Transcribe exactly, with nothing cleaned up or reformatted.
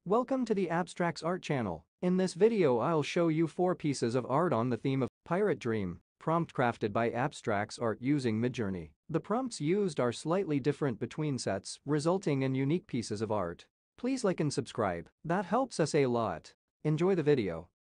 Welcome to the Abstrax Art channel. In this video I'll show you four pieces of art on the theme of Pirate Dream, prompt crafted by Abstrax Art using Midjourney. The prompts used are slightly different between sets, resulting in unique pieces of art. Please like and subscribe, that helps us a lot. Enjoy the video.